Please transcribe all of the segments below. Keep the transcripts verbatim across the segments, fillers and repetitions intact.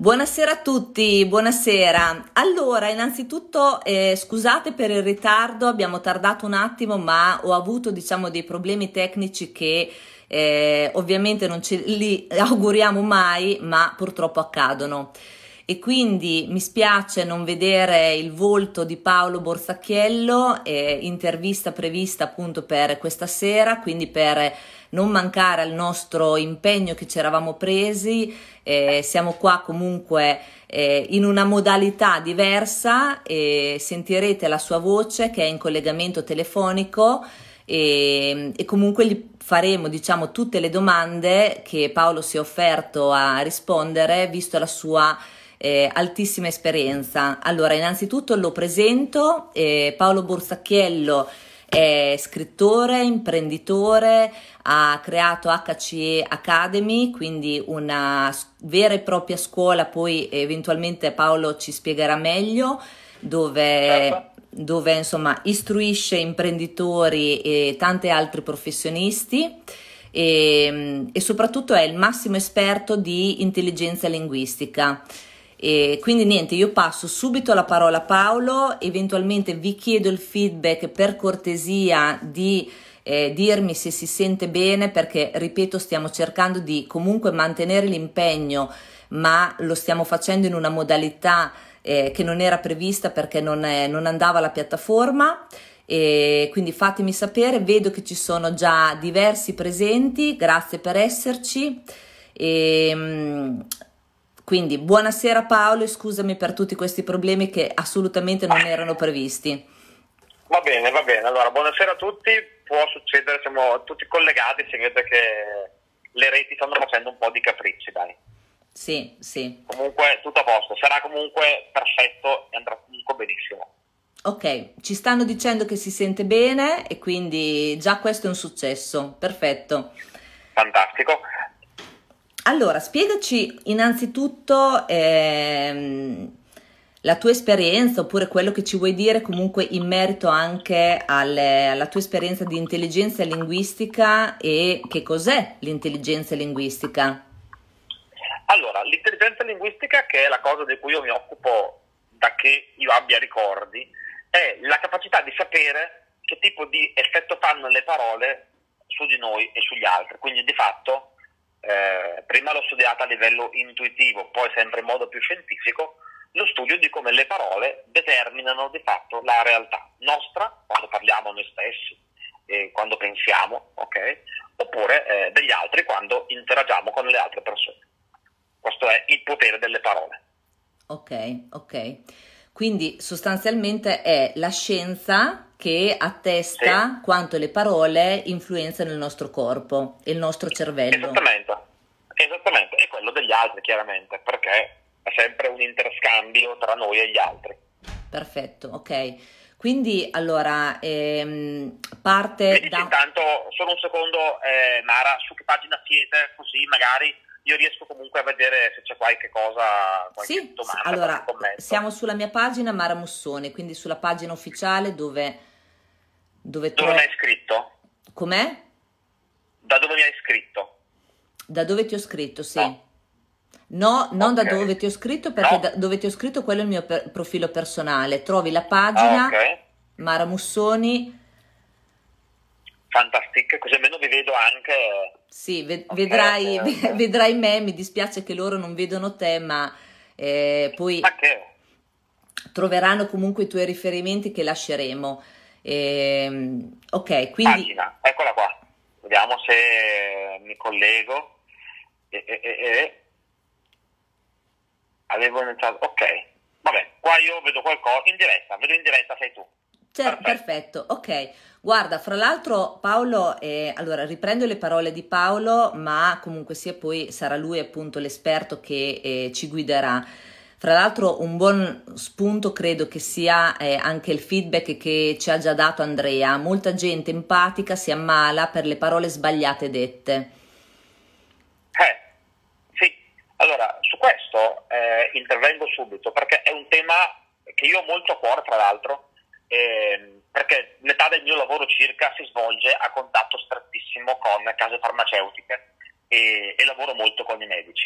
Buonasera a tutti, buonasera. Allora, innanzitutto eh, scusate per il ritardo, abbiamo tardato un attimo, ma ho avuto, diciamo, dei problemi tecnici che eh, ovviamente non ce li auguriamo mai, ma purtroppo accadono. E quindi mi spiace non vedere il volto di Paolo Borsacchiello, eh, intervista prevista appunto per questa sera, quindi per non mancare al nostro impegno che ci eravamo presi, eh, siamo qua comunque eh, in una modalità diversa e sentirete la sua voce che è in collegamento telefonico e, e comunque gli faremo, diciamo, tutte le domande che Paolo si è offerto a rispondere visto la sua Eh, altissima esperienza. Allora, innanzitutto lo presento, eh, Paolo Borsacchiello è scrittore, imprenditore, ha creato H C E Academy, quindi una vera e propria scuola, poi eventualmente Paolo ci spiegherà meglio, dove, Certo. dove insomma istruisce imprenditori e tanti altri professionisti. E, e soprattutto è il massimo esperto di intelligenza linguistica. E quindi niente, io passo subito la parola a Paolo, eventualmente vi chiedo il feedback per cortesia di eh, dirmi se si sente bene, perché ripeto stiamo cercando di comunque mantenere l'impegno, ma lo stiamo facendo in una modalità eh, che non era prevista perché non, è, non andava la piattaforma. E quindi fatemi sapere, vedo che ci sono già diversi presenti, grazie per esserci. E, quindi buonasera Paolo e scusami per tutti questi problemi che assolutamente non erano previsti. Va bene, va bene. Allora, buonasera a tutti. Può succedere, siamo tutti collegati, si vede che le reti stanno facendo un po' di capricci, dai. Sì, sì. Comunque tutto a posto, sarà comunque perfetto e andrà comunque benissimo. Ok, ci stanno dicendo che si sente bene e quindi già questo è un successo, perfetto. Fantastico. Allora, spiegaci innanzitutto ehm, la tua esperienza oppure quello che ci vuoi dire comunque in merito anche alle- alla tua esperienza di intelligenza linguistica e che cos'è l'intelligenza linguistica. Allora, l'intelligenza linguistica, che è la cosa di cui io mi occupo da che io abbia ricordi, è la capacità di sapere che tipo di effetto fanno le parole su di noi e sugli altri. Quindi di fatto Eh, prima l'ho studiata a livello intuitivo, poi sempre in modo più scientifico, lo studio di come le parole determinano di fatto la realtà nostra, quando parliamo a noi stessi, eh, quando pensiamo, ok? Oppure eh, degli altri quando interagiamo con le altre persone. Questo è il potere delle parole. Ok, ok. Quindi sostanzialmente è la scienza che attesta Sì, quanto le parole influenzano il nostro corpo e il nostro cervello. esattamente, esattamente, e quello degli altri chiaramente, perché è sempre un interscambio tra noi e gli altri. Perfetto, ok. Quindi allora ehm, Mi parte dici da... intanto, solo un secondo, eh, Mara, su che pagina siete, così magari io riesco comunque a vedere se c'è qualche cosa, qualche Sì, sì, domanda, qualche allora commento. siamo sulla mia pagina Mara Mussoni, quindi sulla pagina ufficiale dove, dove Dove mi trovo... hai scritto? Com'è? Da dove mi hai scritto? Da dove ti ho scritto, sì. No, No, non da ok. dove ti ho scritto, perché da No? dove ti ho scritto quello è il mio per- profilo personale. Trovi la Ah, ok. pagina Mara Mussoni. Fantastic, così almeno vi vedo anche. Sì, ve- Ok, vedrai, ok, ok. vedrai me, mi dispiace che loro non vedono te, ma eh, poi Ma che? troveranno comunque i tuoi riferimenti che lasceremo. Ehm, ok, quindi Pagina, eccola qua. Vediamo se mi collego. E, e, e, e. Avevo iniziato. Ok, vabbè, qua io vedo qualcosa in diretta, vedo in diretta sei tu. cer- Perfetto. perfetto, ok. Guarda, fra l'altro Paolo, eh, allora riprendo le parole di Paolo, ma comunque sia poi sarà lui appunto l'esperto che eh, ci guiderà. Fra l'altro un buon spunto credo che sia eh, anche il feedback che ci ha già dato Andrea. Molta gente empatica si ammala per le parole sbagliate dette. Eh, sì, allora su questo eh, intervengo subito perché è un tema che io ho molto a cuore, tra l'altro, ehm, perché metà del mio lavoro circa si svolge a contatto strettissimo con case farmaceutiche e, e lavoro molto con i medici.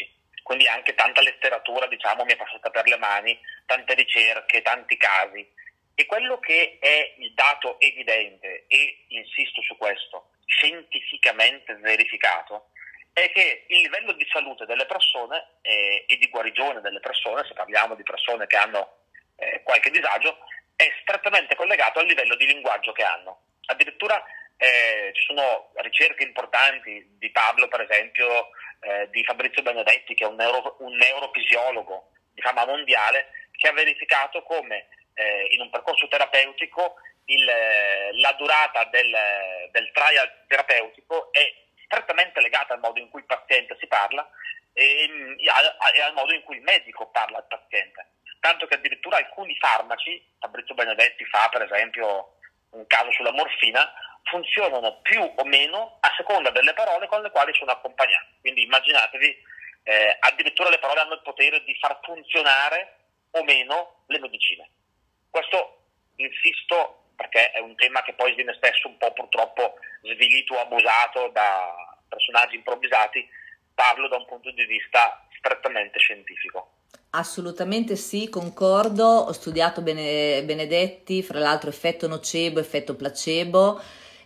quindi anche tanta letteratura, diciamo, mi è passata per le mani, tante ricerche, tanti casi. E quello che è il dato evidente, e insisto su questo, scientificamente verificato, è che il livello di salute delle persone eh, e di guarigione delle persone, se parliamo di persone che hanno eh, qualche disagio, è strettamente collegato al livello di linguaggio che hanno. Addirittura eh, ci sono ricerche importanti di Pablo, per esempio, eh, di Fabrizio Benedetti, che è un, neuro, un neurofisiologo di fama mondiale, che ha verificato come eh, in un percorso terapeutico il, la durata del, del trial terapeutico è strettamente legata al modo in cui il paziente si parla e, e al modo in cui il medico parla al paziente. Tanto che addirittura alcuni farmaci, Fabrizio Benedetti fa per esempio un caso sulla morfina, funzionano più o meno a seconda delle parole con le quali sono accompagnati. Quindi immaginatevi, eh, addirittura le parole hanno il potere di far funzionare o meno le medicine. Questo, insisto, perché è un tema che poi viene spesso un po' purtroppo svilito o abusato da personaggi improvvisati, parlo da un punto di vista strettamente scientifico. Assolutamente sì, concordo, ho studiato Bene, Benedetti, fra l'altro effetto nocebo, effetto placebo,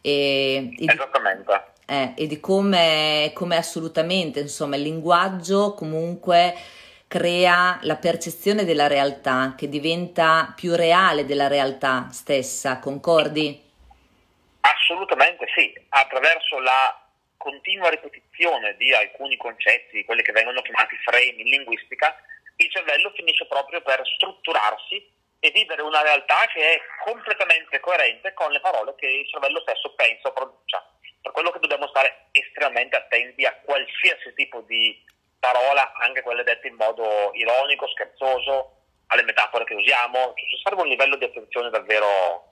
e, e Esattamente. Di, eh, e di come, come assolutamente, insomma, il linguaggio comunque crea la percezione della realtà, che diventa più reale della realtà stessa, concordi? Assolutamente sì, attraverso la continua ripetizione di alcuni concetti, quelli che vengono chiamati frame in linguistica, il cervello finisce proprio per strutturarsi e vivere una realtà che è completamente coerente con le parole che il cervello stesso pensa o pronuncia. Per quello che dobbiamo stare estremamente attenti a qualsiasi tipo di parola, anche quelle dette in modo ironico, scherzoso, alle metafore che usiamo. Ci serve un livello di attenzione davvero...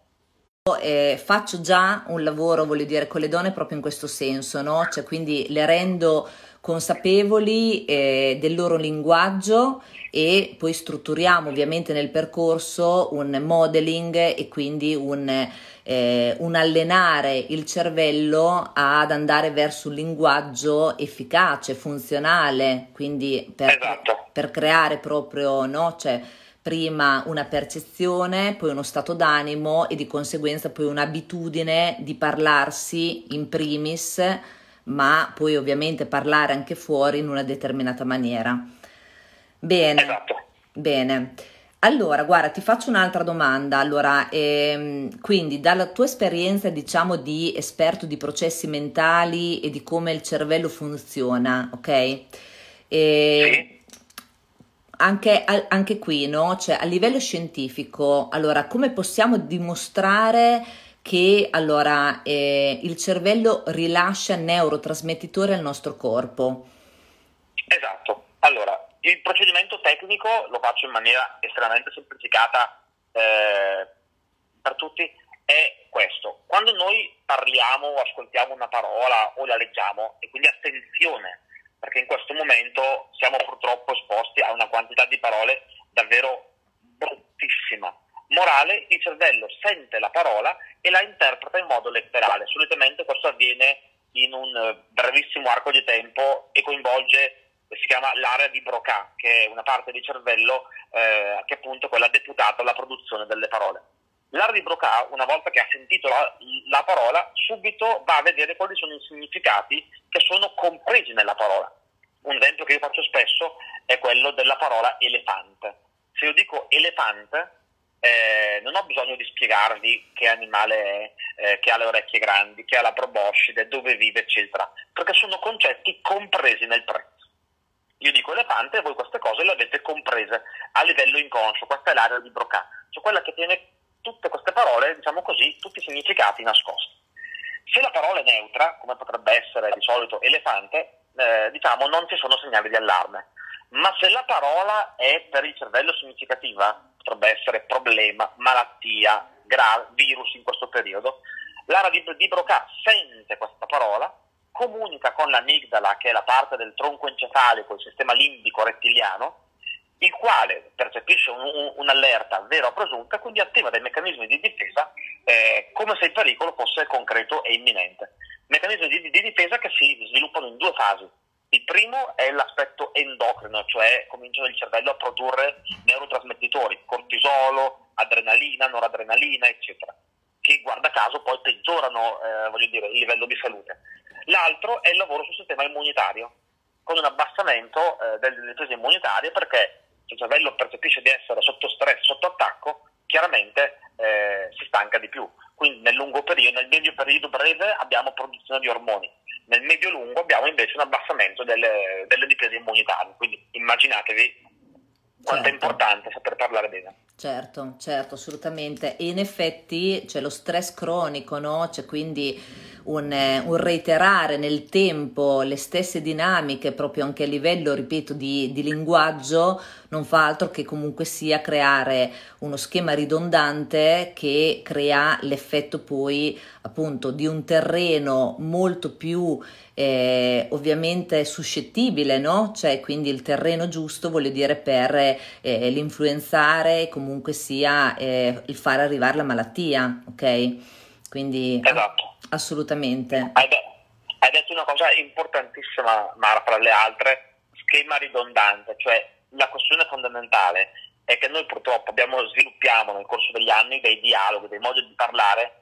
Eh, faccio già un lavoro, voglio dire, con le donne proprio in questo senso, no? Cioè, quindi le rendo consapevoli eh, del loro linguaggio e poi strutturiamo ovviamente nel percorso un modeling e quindi un, eh, un allenare il cervello ad andare verso un linguaggio efficace, funzionale, quindi per, Esatto. per creare proprio, no? Cioè, prima una percezione, poi uno stato d'animo e di conseguenza poi un'abitudine di parlarsi in primis, ma poi ovviamente parlare anche fuori in una determinata maniera. Bene, Esatto. bene. Allora, guarda, ti faccio un'altra domanda. Allora, ehm, quindi dalla tua esperienza, diciamo, di esperto di processi mentali e di come il cervello funziona, ok? E Sì. Anche, anche qui, no? Cioè, a livello scientifico, allora, come possiamo dimostrare che allora, eh, il cervello rilascia neurotrasmettitori al nostro corpo? Esatto. Allora, il procedimento tecnico, lo faccio in maniera estremamente semplificata eh, per tutti, è questo. Quando noi parliamo o ascoltiamo una parola o la leggiamo, e quindi attenzione, perché in questo momento siamo purtroppo esposti a una quantità di parole davvero bruttissima. Morale, il cervello sente la parola e la interpreta in modo letterale. Solitamente questo avviene in un brevissimo arco di tempo e coinvolge, si chiama l'area di Broca, che è una parte di cervello eh, che è appunto quella deputata alla produzione delle parole. L'area di Broca, una volta che ha sentito la, la parola, subito va a vedere quali sono i significati che sono compresi nella parola. Un esempio che io faccio spesso è quello della parola elefante. Se io dico elefante, eh, non ho bisogno di spiegarvi che animale è, eh, che ha le orecchie grandi, che ha la proboscide, dove vive, eccetera, perché sono concetti compresi nel prezzo. Io dico elefante e voi queste cose le avete comprese a livello inconscio. Questa è l'area di Broca, cioè quella che tiene tutte queste parole, diciamo così, tutti i significati nascosti. Se la parola è neutra, come potrebbe essere di solito elefante, eh, diciamo non ci sono segnali di allarme. Ma se la parola è per il cervello significativa, potrebbe essere problema, malattia, gra- virus in questo periodo, l'area di, di Broca sente questa parola, comunica con l'amigdala, che è la parte del tronco encefalico, il sistema limbico rettiliano, il quale percepisce un, un, un'allerta vera o presunta e quindi attiva dei meccanismi di difesa eh, come se il pericolo fosse concreto e imminente. Meccanismi di, di difesa che si sviluppano in due fasi. Il primo è l'aspetto endocrino, cioè comincia il cervello a produrre neurotrasmettitori, cortisolo, adrenalina, noradrenalina, eccetera, che guarda caso poi peggiorano eh, voglio dire, il livello di salute. L'altro è il lavoro sul sistema immunitario, con un abbassamento eh, delle difese immunitarie, perché se il cervello percepisce di essere sotto stress, sotto attacco, chiaramente eh, si stanca di più. Quindi nel lungo periodo, nel medio periodo breve abbiamo produzione di ormoni, nel medio lungo abbiamo invece un abbassamento delle, delle difese immunitarie. Quindi immaginatevi quanto Certo. è importante saper parlare bene. Certo, certo, assolutamente. E in effetti c'è lo stress cronico, no? C'è quindi un, eh, un reiterare nel tempo le stesse dinamiche, proprio anche a livello, ripeto, di, di linguaggio, non fa altro che comunque sia creare uno schema ridondante che crea l'effetto poi appunto di un terreno molto più eh, ovviamente suscettibile, no? Cioè quindi il terreno giusto, voglio dire, per eh, l'influenzare, comunque sia eh, il far arrivare la malattia, ok? Quindi Esatto. assolutamente. Hai, de- hai detto una cosa importantissima, Mara, fra le altre, schema ridondante, cioè la questione fondamentale è che noi purtroppo abbiamo, sviluppiamo nel corso degli anni dei dialoghi, dei modi di parlare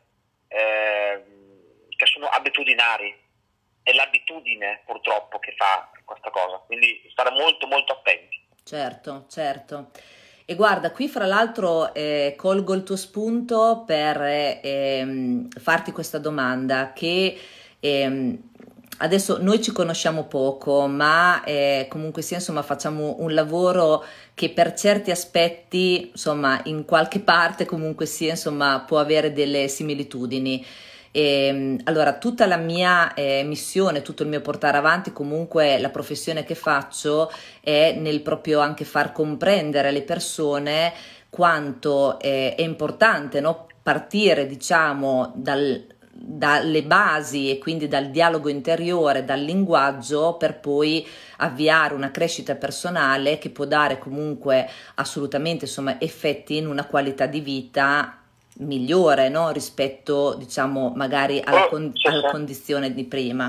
eh, che sono abitudinari. È l'abitudine purtroppo che fa questa cosa, quindi stare molto molto attenti. Certo, certo. E guarda, qui fra l'altro eh, colgo il tuo spunto per eh, ehm, farti questa domanda che ehm, adesso noi ci conosciamo poco, ma eh, comunque sia, insomma, facciamo un lavoro che per certi aspetti, insomma, in qualche parte comunque sia, insomma, può avere delle similitudini. E, allora, tutta la mia eh, missione, tutto il mio portare avanti, comunque la professione che faccio è nel proprio anche far comprendere alle persone quanto eh, è importante, no? Partire, diciamo, dal, dalle basi e quindi dal dialogo interiore, dal linguaggio, per poi avviare una crescita personale che può dare comunque assolutamente, insomma, effetti in una qualità di vita migliore, no? Rispetto, diciamo, magari alla, con- alla condizione di prima.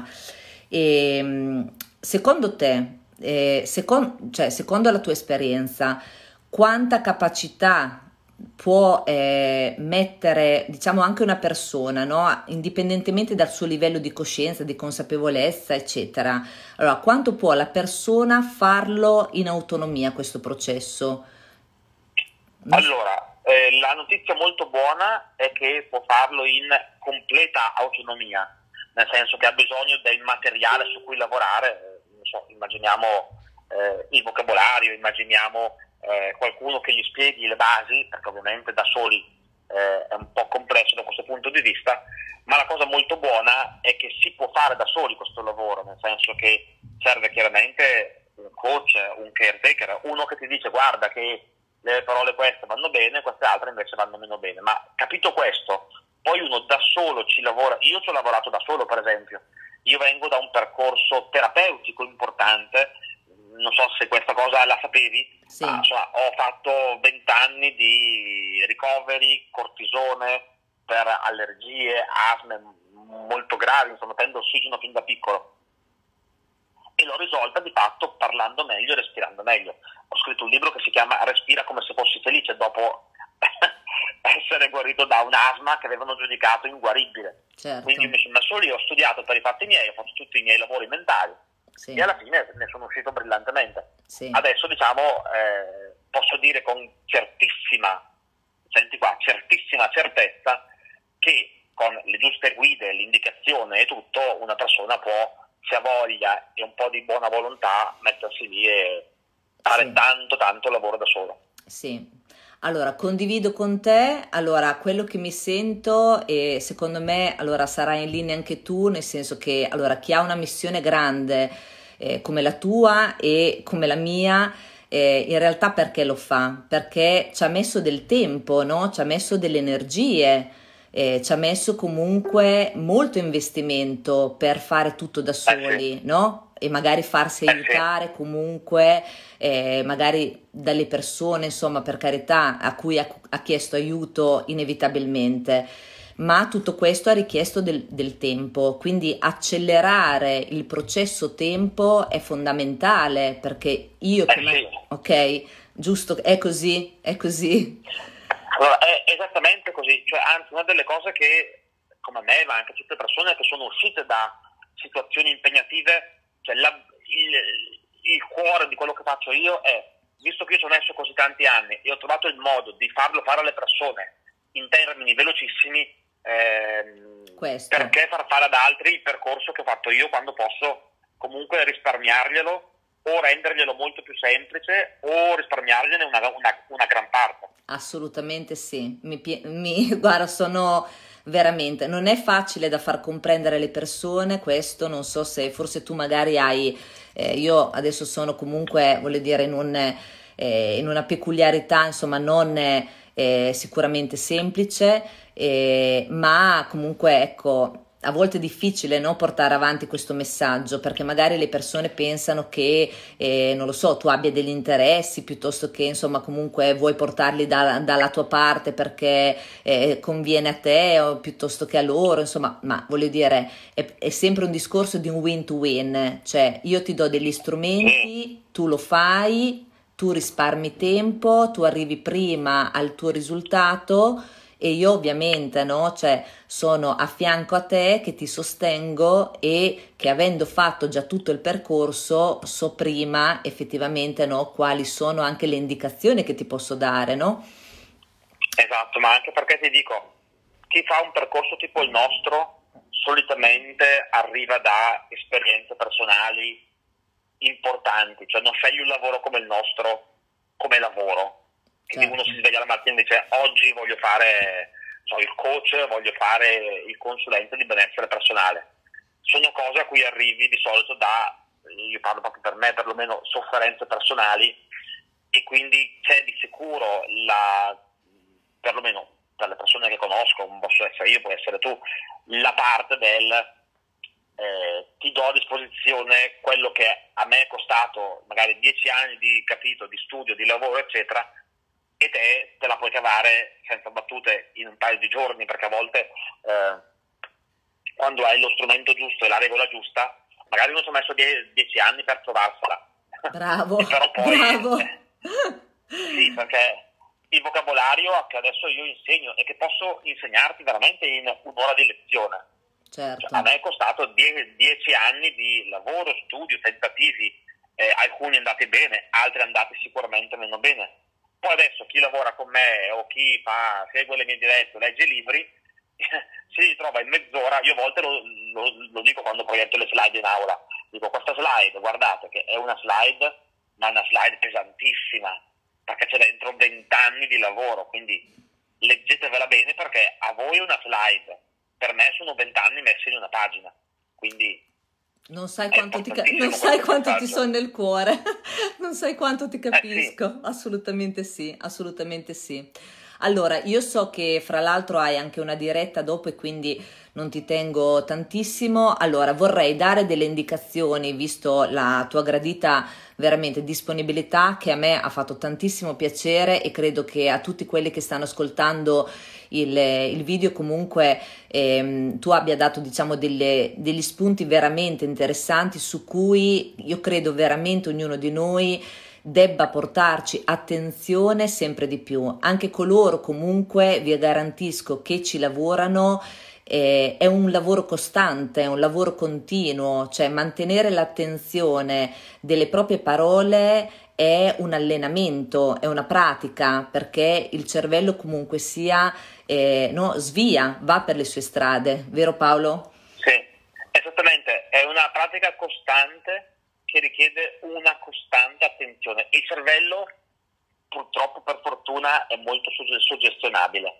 E, secondo te, eh, secon- cioè, secondo la tua esperienza, quanta capacità può eh, mettere, diciamo, anche una persona, no? Indipendentemente dal suo livello di coscienza, di consapevolezza, eccetera. Allora, quanto può la persona farlo in autonomia questo processo? Allora, Eh, la notizia molto buona è che può farlo in completa autonomia, nel senso che ha bisogno del materiale su cui lavorare, eh, non so, immaginiamo eh, il vocabolario, immaginiamo eh, qualcuno che gli spieghi le basi, perché ovviamente da soli eh, è un po' complesso da questo punto di vista, ma la cosa molto buona è che si può fare da soli questo lavoro, nel senso che serve chiaramente un coach, un caretaker, uno che ti dice guarda che le parole queste vanno bene, queste altre invece vanno meno bene. Ma capito questo, poi uno da solo ci lavora. Io ci ho lavorato da solo, per esempio. Io vengo da un percorso terapeutico importante, non so se questa cosa la sapevi, sì. Ma insomma, ho fatto vent'anni di ricoveri, cortisone per allergie, asme molto gravi, insomma, prendo ossigeno fin da piccolo. E l'ho risolta di fatto parlando meglio e respirando meglio. Ho scritto un libro che si chiama Respira come se fossi felice, dopo essere guarito da un asma che avevano giudicato inguaribile. Certo. Quindi mi sono messo lì, ho studiato per i fatti miei, ho fatto tutti i miei lavori mentali, sì. E alla fine ne sono uscito brillantemente. Sì. Adesso diciamo eh, posso dire con certissima, senti qua, certissima certezza che con le giuste guide, l'indicazione e tutto, una persona può, se ha voglia e un po' di buona volontà, mettersi lì e fare sì. tanto tanto lavoro da solo. Sì, allora condivido con te, allora quello che mi sento e secondo me allora sarai in linea anche tu, nel senso che allora chi ha una missione grande eh, come la tua e come la mia, eh, in realtà perché lo fa? Perché ci ha messo del tempo, no? Ci ha messo delle energie. Eh, ci ha messo comunque molto investimento per fare tutto da soli, no? E magari farsi aiutare comunque, eh, magari dalle persone, insomma, per carità, a cui ha, ha chiesto aiuto inevitabilmente. ma tutto questo ha richiesto del, del tempo, quindi accelerare il processo tempo è fondamentale, perché io Eh che me- sì, ok, giusto, è così, è così, allora, è esattamente così, cioè, anzi una delle cose che, come me, ma anche tutte le persone che sono uscite da situazioni impegnative, cioè la- il, il cuore di quello che faccio io è, visto che io ci ho messo così tanti anni e ho trovato il modo di farlo fare alle persone in termini velocissimi, ehm, questo. perché far fare ad altri il percorso che ho fatto io quando posso comunque risparmiarglielo o renderglielo molto più semplice o risparmiargliene una, una, una gran parte. Assolutamente sì, mi, pie- mi- guarda, sono veramente, non è facile da far comprendere alle persone questo, non so se forse tu magari hai, eh, io adesso sono comunque, voglio dire, in un, eh, in una peculiarità, insomma, non eh, sicuramente semplice, eh, ma comunque ecco, a volte è difficile, no, portare avanti questo messaggio, perché magari le persone pensano che eh, non lo so, tu abbia degli interessi piuttosto che insomma comunque vuoi portarli da- dalla tua parte perché eh, conviene a te o piuttosto che a loro, insomma, ma voglio dire, è, è sempre un discorso di un win to win, cioè io ti do degli Sì, strumenti, tu lo fai, tu risparmi tempo, tu arrivi prima al tuo risultato e io ovviamente, no, cioè sono a fianco a te che ti sostengo e che avendo fatto già tutto il percorso so prima effettivamente, no, quali sono anche le indicazioni che ti posso dare, no? esatto, ma anche perché ti dico, chi fa un percorso tipo il nostro solitamente arriva da esperienze personali importanti, cioè non scegli un lavoro come il nostro come lavoro, quindi uno Certo, si sveglia la mattina e dice oggi voglio fare so, il coach, voglio fare il consulente di benessere personale, sono cose a cui arrivi di solito da, io parlo proprio per me, perlomeno sofferenze personali, e quindi c'è di sicuro la, perlomeno per le persone che conosco, non posso essere io, puoi essere tu, la parte del eh, ti do a disposizione quello che a me è costato magari dieci anni di capito, di studio, di lavoro, eccetera, e te te la puoi cavare senza battute in un paio di giorni, perché a volte eh, quando hai lo strumento giusto e la regola giusta, magari uno ci ha messo die- dieci anni per trovarsela, bravo, e però poi bravo, eh, sì, perché il vocabolario che adesso io insegno e che posso insegnarti veramente in un'ora di lezione, cioè, a certo, me è costato die- dieci anni di lavoro, studio, tentativi, eh, alcuni andati bene, altri andati sicuramente meno bene. Poi adesso chi lavora con me o chi fa, segue le mie dirette, legge i libri, si ritrova in mezz'ora, io a volte lo, lo, lo dico quando proietto le slide in aula, dico questa slide, guardate che è una slide, ma è una slide pesantissima, perché c'è dentro vent'anni di lavoro, quindi leggetevela bene perché a voi è una slide, per me sono vent'anni messi in una pagina, quindi non sai è quanto ti, ca- non importantissimo sai questo quanto ti passaggio. so nel cuore, non sai quanto ti Eh sì, capisco, assolutamente sì, assolutamente sì. Allora, io so che fra l'altro hai anche una diretta dopo e quindi non ti tengo tantissimo. Allora, vorrei dare delle indicazioni, visto la tua gradita veramente disponibilità, che a me ha fatto tantissimo piacere e credo che a tutti quelli che stanno ascoltando il, il video comunque ehm, tu abbia dato diciamo delle- degli spunti veramente interessanti su cui io credo veramente ognuno di noi debba portarci attenzione sempre di più. Anche coloro comunque vi garantisco che ci lavorano, eh, è un lavoro costante, è un lavoro continuo, cioè mantenere l'attenzione delle proprie parole è un allenamento, è una pratica, perché il cervello comunque sia, eh, no, svia, va per le sue strade, vero Paolo? sì, esattamente, è una pratica costante che richiede una costante attenzione. Il cervello, purtroppo, per fortuna, è molto sugge- suggestionabile.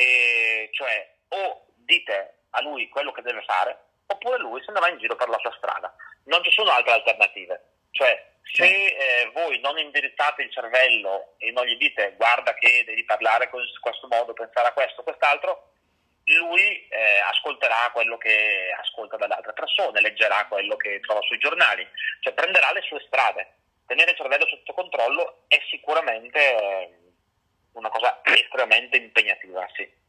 E cioè, o dite a lui quello che deve fare, oppure lui se ne va in giro per la sua strada. Non ci sono altre alternative. Cioè, se Cioè, eh, voi non indirizzate il cervello e non gli dite guarda che devi parlare in questo modo, pensare a questo, quest'altro, lui eh, ascolterà quello che ascolta dalle altre persone, leggerà quello che trova sui giornali, cioè prenderà le sue strade. Tenere il cervello sotto controllo è sicuramente eh, una cosa estremamente impegnativa, sì.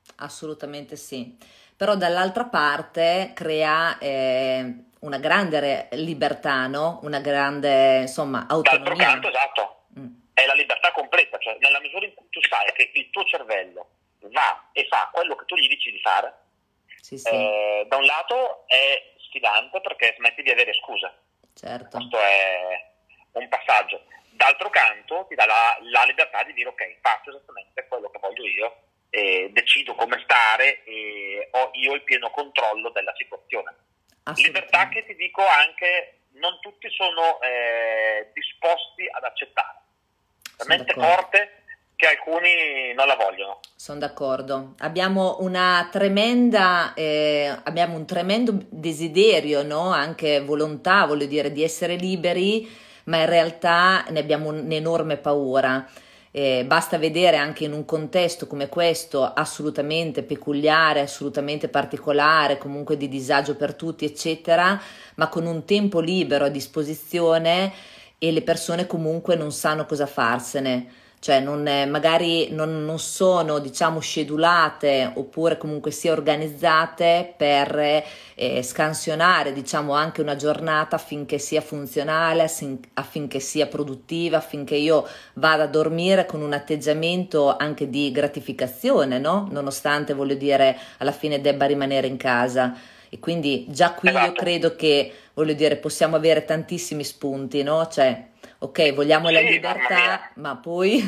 assolutamente sì. Però dall'altra parte crea eh, una grande re- libertà, no? Una grande, insomma, D'altro autonomia. canto, esatto, Mm, è la libertà completa, cioè nella misura in cui tu sai che il tuo cervello va e fa quello che tu gli dici di fare, sì, sì, eh, da un lato è sfidante perché smetti di avere scuse, certo, questo è un passaggio. D'altro canto ti dà la, la libertà di dire ok, faccio esattamente quello che voglio io, e decido come stare e ho io il pieno controllo della situazione. Libertà che assolutamente. ti dico anche non tutti sono eh, disposti ad accettare, Sono talmente d'accordo. forte che alcuni non la vogliono. Sono d'accordo. Abbiamo una tremenda, eh, abbiamo un tremendo desiderio, no? Anche volontà, voglio dire, di essere liberi, ma in realtà ne abbiamo un'enorme paura. Eh, basta vedere anche in un contesto come questo, assolutamente peculiare, assolutamente particolare, comunque di disagio per tutti, eccetera, ma con un tempo libero a disposizione e le persone comunque non sanno cosa farsene. Cioè non, eh, magari non, non sono diciamo scedulate oppure comunque sia organizzate per eh, scansionare diciamo anche una giornata affinché sia funzionale, assin- affinché sia produttiva, affinché io vada a dormire con un atteggiamento anche di gratificazione, no? Nonostante voglio dire alla fine debba rimanere in casa. E quindi già qui io Esatto. credo che voglio dire possiamo avere tantissimi spunti, no? Cioè ok, vogliamo la Sì, mamma mia. libertà, ma poi,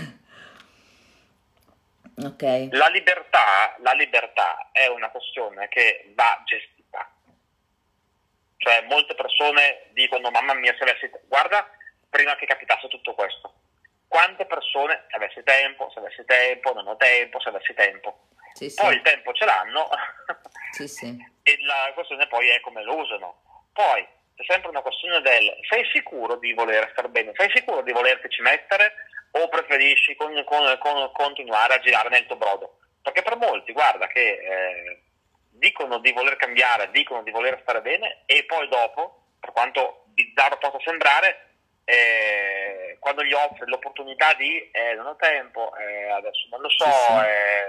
ok, La libertà, la libertà è una questione che va gestita. Cioè, molte persone dicono, mamma mia, se avessi... Guarda, prima che capitasse tutto questo, quante persone, se avessi tempo, se avessi tempo, non ho tempo, se avessi tempo. sì, Poi sì, il tempo ce l'hanno sì, sì, e la questione poi è come lo usano. Poi c'è sempre una questione del, sei sicuro di voler star bene? Sei sicuro di volertici mettere o preferisci con, con, con, continuare a girare nel tuo brodo? Perché per molti, guarda, che eh, dicono di voler cambiare, dicono di voler stare bene e poi dopo, per quanto bizzarro possa sembrare, eh, quando gli offre l'opportunità di eh, non ho tempo, eh, adesso non lo so, sì, sì,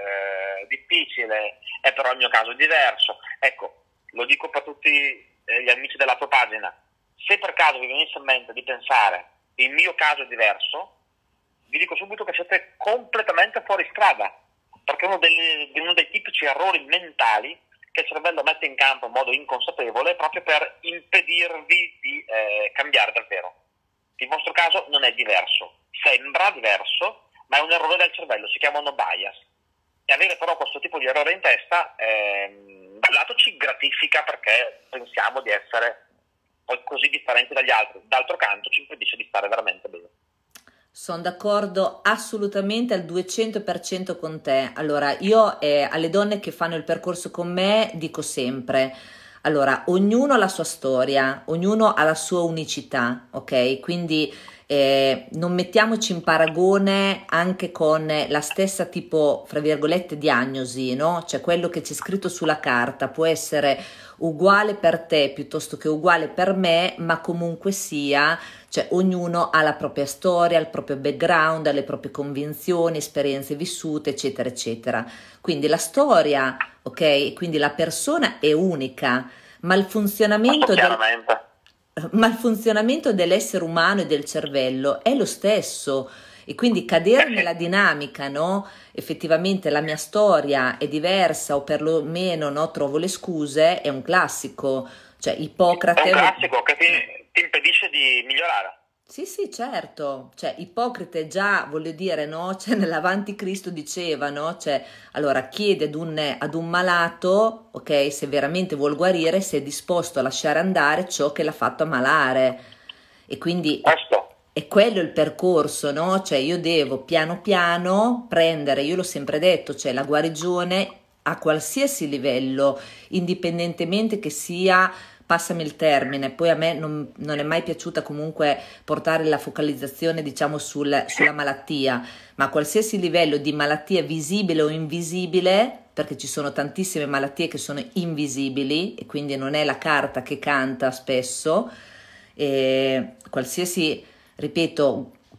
è difficile, è però il mio caso è diverso. Ecco, lo dico per tutti eh, gli amici della tua pagina, se per caso vi venisse in mente di pensare il mio caso è diverso, vi dico subito che siete completamente fuori strada, perché uno, degli, uno dei tipici errori mentali che il cervello mette in campo in modo inconsapevole proprio per impedirvi di eh, cambiare davvero. Il vostro caso non è diverso, sembra diverso, ma è un errore del cervello, si chiamano bias. E avere però questo tipo di errore in testa, ehm, da un lato ci gratifica perché pensiamo di essere poi così differenti dagli altri, d'altro canto ci impedisce di stare veramente bene. sono d'accordo assolutamente al duecento per cento con te. Allora, io eh, alle donne che fanno il percorso con me dico sempre, allora, ognuno ha la sua storia, ognuno ha la sua unicità, ok? Quindi eh, non mettiamoci in paragone anche con la stessa tipo, fra virgolette, diagnosi, no? Cioè quello che c'è scritto sulla carta può essere uguale per te piuttosto che uguale per me, ma comunque sia, cioè ognuno ha la propria storia, il proprio background, ha le proprie convinzioni, esperienze vissute, eccetera, eccetera. Quindi la storia, ok? Quindi la persona è unica, ma il Questo funzionamento del, chiaramente. ma il funzionamento dell'essere umano e del cervello è lo stesso. E quindi cadere Eh sì, nella dinamica, no? Effettivamente la mia storia è diversa o perlomeno no, trovo le scuse, è un classico. Cioè è un Ippocrate... classico che ti, eh, ti impedisce di migliorare. sì, sì, certo, cioè Ippocrate già, voglio dire, no? Cioè nell'Avanti Cristo diceva, no? Cioè, allora chiede ad un, ad un malato, ok, se veramente vuol guarire, se è disposto a lasciare andare ciò che l'ha fatto ammalare. E quindi è, Questo, è quello il percorso, no? Cioè io devo piano piano prendere, io l'ho sempre detto, cioè la guarigione a qualsiasi livello, indipendentemente che sia, passami il termine, poi a me non, non è mai piaciuta comunque portare la focalizzazione diciamo sul, sulla malattia, ma a qualsiasi livello di malattia visibile o invisibile, perché ci sono tantissime malattie che sono invisibili e quindi non è la carta che canta spesso, e qualsiasi, ripeto,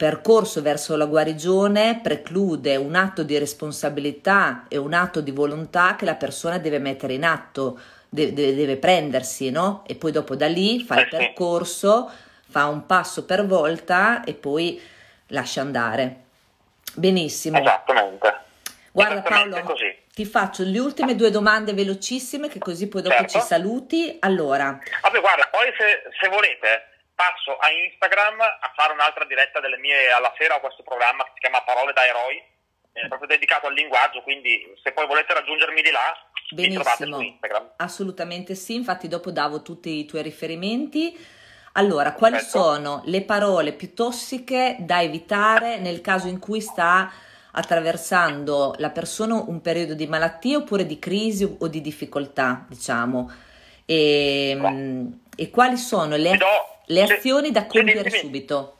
percorso verso la guarigione preclude un atto di responsabilità e un atto di volontà che la persona deve mettere in atto, deve, deve prendersi, no? E poi dopo da lì fa il percorso, fa un passo per volta e poi lascia andare. Benissimo. Esattamente. Guarda Esattamente Paolo, così. ti faccio le ultime due domande velocissime che così poi dopo Certo. ci saluti. Allora, Vabbè, guarda, poi se, se volete passo a Instagram a fare un'altra diretta delle mie alla sera. Ho questo programma che si chiama Parole da Eroi, è proprio dedicato al linguaggio, quindi se poi volete raggiungermi di là, mi trovate su Instagram. Assolutamente sì, infatti dopo davo tutti i tuoi riferimenti. Allora, quali Perfetto. sono le parole più tossiche da evitare nel caso in cui sta attraversando la persona un periodo di malattia oppure di crisi o di difficoltà, diciamo, e, No. e quali sono le, do, le azioni da compiere dimmi. subito?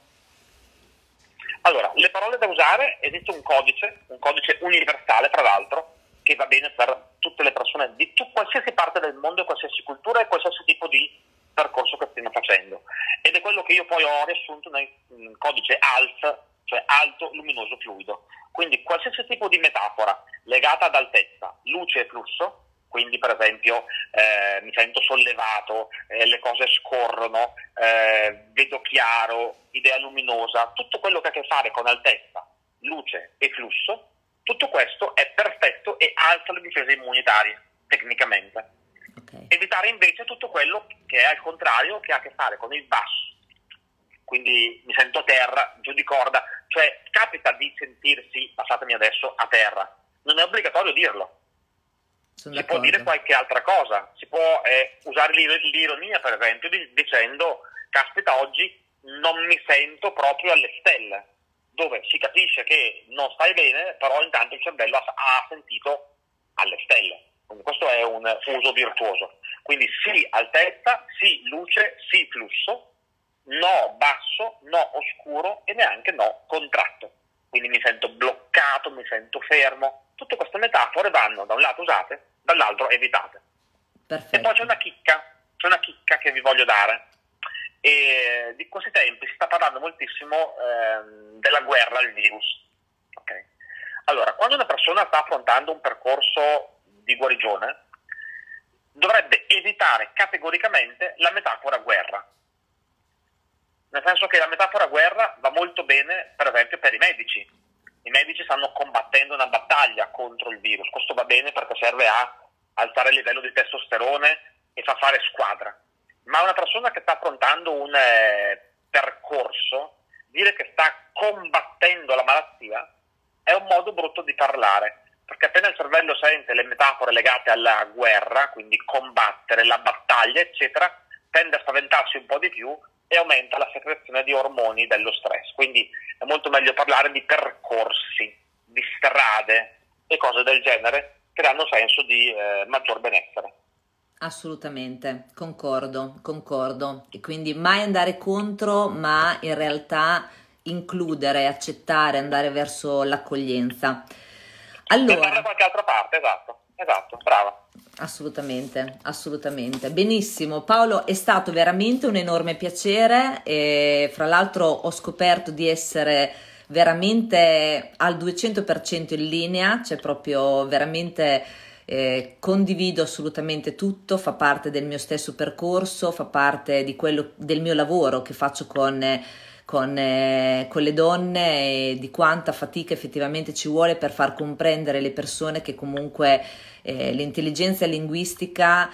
Allora, le parole da usare, esiste un codice, un codice universale tra l'altro, che va bene per tutte le persone di tu, qualsiasi parte del mondo, qualsiasi cultura e qualsiasi tipo di percorso che stiano facendo. Ed è quello che io poi ho riassunto nel codice A L F, cioè alto, luminoso, fluido. Quindi qualsiasi tipo di metafora legata ad altezza, luce e flusso, quindi per esempio eh, mi sento sollevato, eh, le cose scorrono, eh, vedo chiaro, idea luminosa, tutto quello che ha a che fare con altezza, luce e flusso, tutto questo è perfetto e alza le difese immunitarie tecnicamente. Okay. Evitare invece tutto quello che è al contrario, che ha a che fare con il basso, quindi mi sento a terra, giù di corda, cioè capita di sentirsi, passatemi adesso, a terra, non è obbligatorio dirlo. Sono si d'accordo. può dire qualche altra cosa, si può eh, usare l'ironia per esempio di, dicendo caspita oggi non mi sento proprio alle stelle, dove si capisce che non stai bene, però intanto il cervello ha, ha sentito alle stelle. Quindi questo è un uso virtuoso. Quindi sì altezza, sì luce, sì flusso, no basso, no oscuro e neanche no contratto. Quindi mi sento bloccato, mi sento fermo. Tutte queste metafore vanno da un lato usate, dall'altro evitate. Perfetto. E poi c'è una chicca, c'è una chicca che vi voglio dare. E di questi tempi si sta parlando moltissimo ehm, della guerra al virus. Okay? Allora, quando una persona sta affrontando un percorso di guarigione, dovrebbe evitare categoricamente la metafora guerra. Nel senso che la metafora guerra va molto bene, per esempio, per i medici. I medici stanno combattendo una battaglia contro il virus. Questo va bene perché serve a alzare il livello di testosterone e fa fare squadra. Ma una persona che sta affrontando un eh, percorso, dire che sta combattendo la malattia è un modo brutto di parlare, perché appena il cervello sente le metafore legate alla guerra, quindi combattere, la battaglia, eccetera, tende a spaventarsi un po' di più e aumenta la secrezione di ormoni dello stress. Quindi è molto meglio parlare di percorsi, di strade e cose del genere che danno senso di eh, maggior benessere. Assolutamente, concordo, concordo. E quindi mai andare contro, ma in realtà includere, accettare, andare verso l'accoglienza. Allora, da qualche altra parte, esatto, esatto, brava. Assolutamente, assolutamente. Benissimo. Paolo, è stato veramente un enorme piacere e fra l'altro ho scoperto di essere veramente al duecento per cento in linea, cioè proprio veramente eh, condivido assolutamente tutto, fa parte del mio stesso percorso, fa parte di quello del mio lavoro che faccio con eh, Con, eh, con le donne e di quanta fatica effettivamente ci vuole per far comprendere le persone che comunque eh, l'intelligenza linguistica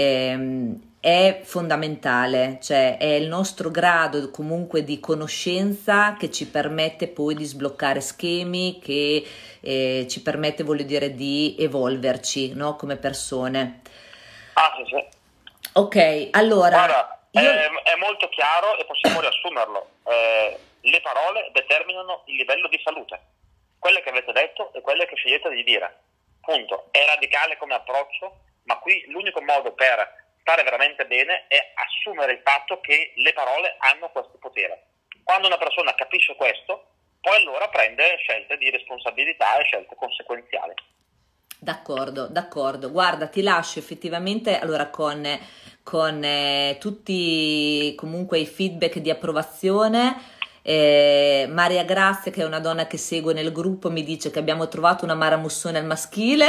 ehm, è fondamentale, cioè è il nostro grado comunque di conoscenza che ci permette poi di sbloccare schemi, che eh, ci permette, voglio dire, di evolverci, no, come persone. Ah, sì, sì. Ok, allora... Guarda, Io... È, è molto chiaro e possiamo riassumerlo. Eh, le parole determinano il livello di salute, quelle che avete detto e quelle che scegliete di dire. Punto. È radicale come approccio, ma qui l'unico modo per stare veramente bene è assumere il fatto che le parole hanno questo potere. Quando una persona capisce questo, poi allora prende scelte di responsabilità e scelte conseguenziali. D'accordo, d'accordo. Guarda, ti lascio effettivamente allora con, con eh, tutti comunque i feedback di approvazione Eh, Maria Grazia, che è una donna che segue nel gruppo, mi dice che abbiamo trovato una maramussone al maschile.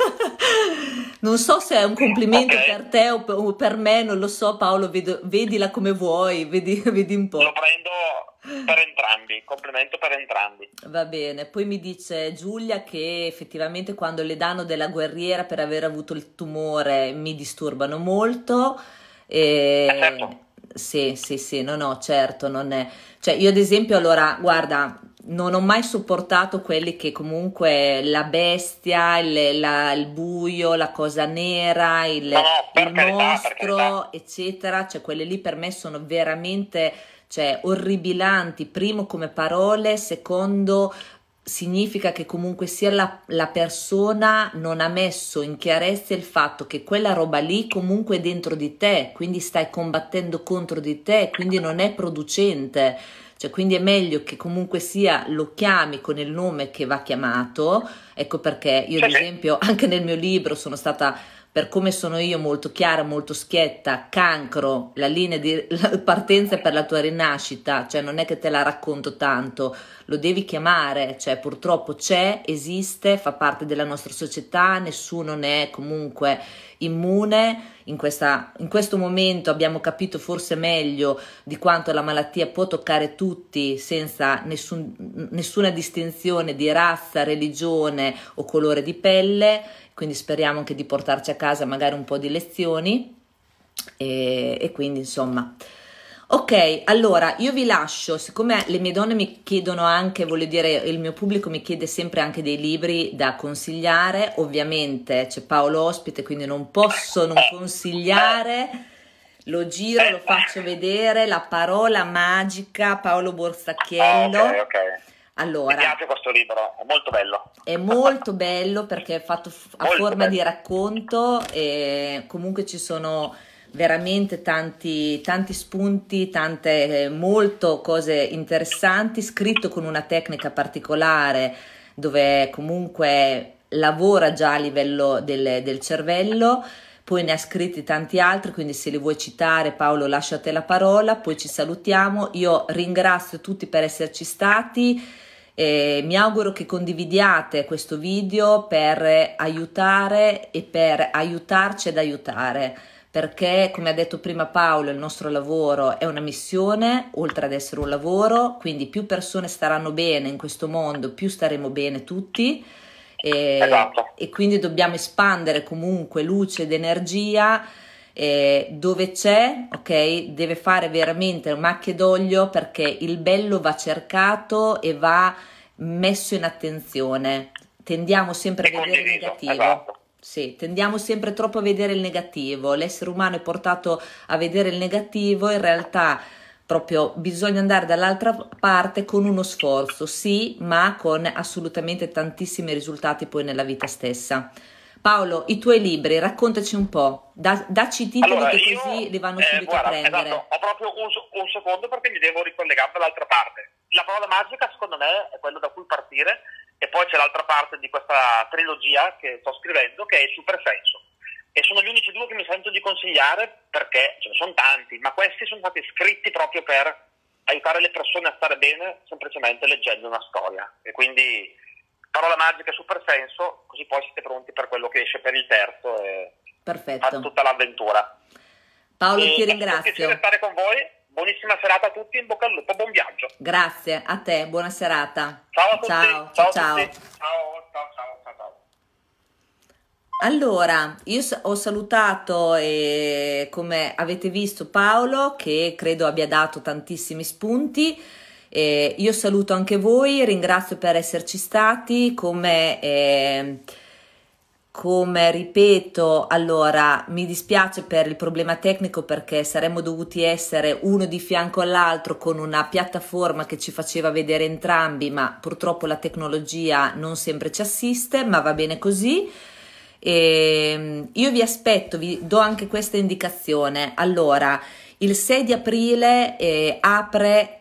Non so se è un complimento Ok. per te o per, o per me, non lo so Paolo, vedo- vedila come vuoi, vedi, vedi un po'. Lo prendo per entrambi, complimento per entrambi. Va bene, poi mi dice Giulia che effettivamente quando le danno della guerriera per aver avuto il tumore mi disturbano molto. Eh, E... certo. Sì, sì, sì, no, no, certo, non è... Cioè, io ad esempio, allora, guarda, non ho mai sopportato quelli che comunque la bestia, il, la- il buio, la cosa nera, il, No, no, il per carità, per carità. mostro, eccetera. Cioè, quelle lì per me sono veramente, cioè, orribilanti. Primo come parole, secondo significa che comunque sia la, la persona non ha messo in chiarezza il fatto che quella roba lì comunque è dentro di te, quindi stai combattendo contro di te, quindi non è producente. Cioè, quindi è meglio che comunque sia lo chiami con il nome che va chiamato. Ecco perché io, Sì, ad sì. esempio, anche nel mio libro sono stata, per come sono io, molto chiara, molto schietta, cancro, la linea di la partenza è per la tua rinascita, cioè non è che te la racconto tanto, lo devi chiamare, cioè purtroppo c'è, esiste, fa parte della nostra società, nessuno ne è comunque immune. In questa, in questo momento abbiamo capito forse meglio di quanto la malattia può toccare tutti senza nessun- nessuna distinzione di razza, religione o colore di pelle, quindi speriamo anche di portarci a casa magari un po' di lezioni e, e quindi insomma. Ok, allora io vi lascio, siccome le mie donne mi chiedono anche, voglio dire, il mio pubblico mi chiede sempre anche dei libri da consigliare, ovviamente c'è Paolo ospite, quindi non posso non consigliare, lo giro, lo faccio vedere, La parola magica, Paolo Ah, ok, Borsacchiello. ok. Mi Allora, piace questo libro, è molto bello. è molto bello perché è fatto f- a Molto forma di bello. racconto e comunque ci sono veramente tanti, tanti spunti, tante eh, molto cose interessanti, scritto con una tecnica particolare dove comunque lavora già a livello del, del cervello. Poi ne ha scritti tanti altri, quindi se li vuoi citare Paolo lasciate la parola, poi ci salutiamo. Io ringrazio tutti per esserci stati. E mi auguro che condividiate questo video per aiutare e per aiutarci ad aiutare, perché come ha detto prima Paolo, il nostro lavoro è una missione, oltre ad essere un lavoro, quindi più persone staranno bene in questo mondo, più staremo bene tutti e, Esatto. e quindi dobbiamo espandere comunque luce ed energia. Eh, dove c'è, ok, deve fare veramente macchie d'olio perché il bello va cercato e va messo in attenzione. Tendiamo sempre a E vedere il condiviso, negativo. esatto. Sì, tendiamo sempre troppo a vedere il negativo. L'essere umano è portato a vedere il negativo, in realtà proprio bisogna andare dall'altra parte con uno sforzo, sì, ma con assolutamente tantissimi risultati poi nella vita stessa. Paolo, i tuoi libri, raccontaci un po', da, dacci i titoli Allora, che io, così li vanno eh, subito a guarda, esatto, prendere. ho proprio un, so- un secondo perché mi devo ricollegare dall'altra parte. La parola magica, secondo me, è quello da cui partire, e poi c'è l'altra parte di questa trilogia che sto scrivendo, che è il supersenso. E sono gli unici due che mi sento di consigliare perché ce ne sono tanti, ma questi sono stati scritti proprio per aiutare le persone a stare bene semplicemente leggendo una storia. E quindi parola magica e supersenso, così poi siete pronti per quello che esce per il terzo e fate Perfetto. tutta l'avventura. Paolo, E ti è stato un piacere ringrazio. stare con voi, buonissima serata a tutti, in bocca al lupo, buon viaggio. Grazie a te, buona serata. Ciao a tutti, Ciao, ciao ciao, a ciao. tutti, ciao, ciao, ciao, ciao, ciao. Allora, io s- ho salutato, eh, come avete visto, Paolo, che credo abbia dato tantissimi spunti. Eh, io saluto anche voi, ringrazio per esserci stati. Come, eh, come ripeto, allora mi dispiace per il problema tecnico perché saremmo dovuti essere uno di fianco all'altro con una piattaforma che ci faceva vedere entrambi, ma purtroppo la tecnologia non sempre ci assiste, ma va bene così. E io vi aspetto, vi do anche questa indicazione. Allora, il sei di aprile eh, apre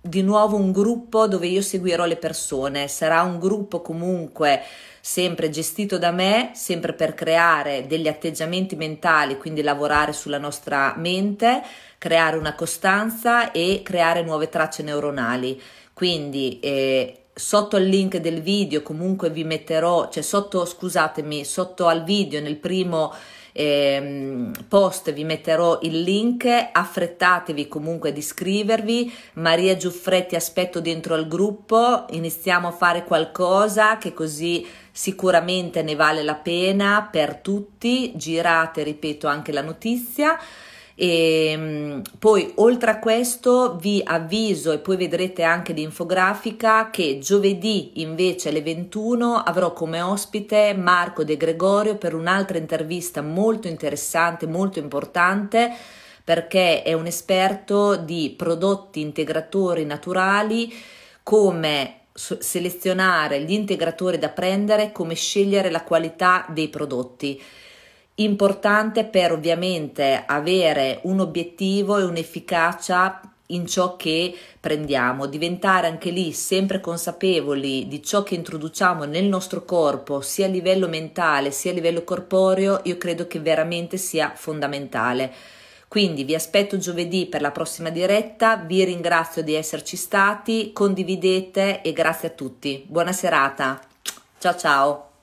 di nuovo un gruppo dove io seguirò le persone, sarà un gruppo comunque sempre gestito da me, sempre per creare degli atteggiamenti mentali, quindi lavorare sulla nostra mente, creare una costanza e creare nuove tracce neuronali. Quindi eh, sotto il link del video comunque vi metterò, cioè sotto, scusatemi, sotto al video nel primo eh, post vi metterò il link, affrettatevi comunque ad iscrivervi. Maria Giuffretti aspetto dentro al gruppo, iniziamo a fare qualcosa che così sicuramente ne vale la pena per tutti, girate, ripeto, anche la notizia. E poi oltre a questo vi avviso, e poi vedrete anche l'infografica, che giovedì invece alle ventuno avrò come ospite Marco De Gregorio per un'altra intervista molto interessante, molto importante, perché è un esperto di prodotti integratori naturali, come selezionare gli integratori da prendere, come scegliere la qualità dei prodotti. Importante per ovviamente avere un obiettivo e un'efficacia in ciò che prendiamo, diventare anche lì sempre consapevoli di ciò che introduciamo nel nostro corpo, sia a livello mentale sia a livello corporeo. Io credo che veramente sia fondamentale. Quindi vi aspetto giovedì per la prossima diretta, vi ringrazio di esserci stati, condividete e grazie a tutti. Buona serata, ciao ciao.